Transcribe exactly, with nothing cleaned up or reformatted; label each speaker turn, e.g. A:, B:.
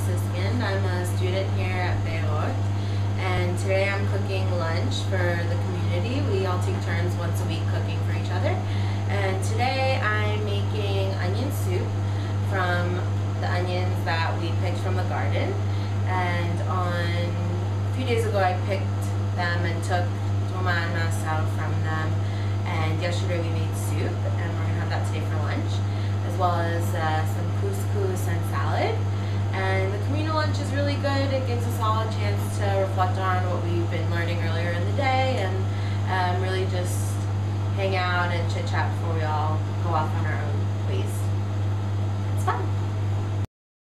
A: Siskind. I'm a student here at Beirut, and today I'm cooking lunch for the community. We all take turns once a week cooking for each other. And today I'm making onion soup from the onions that we picked from the garden. And on a few days ago I picked them and took toma and masao from them. And yesterday we made soup, and we're gonna have that today for lunch, as well as uh, some couscous and salad. And the communal lunch is really good. It gives us all a chance to reflect on what we've been learning earlier in the day, and um, really just hang out and chit chat before we all go off on our own ways. It's fun.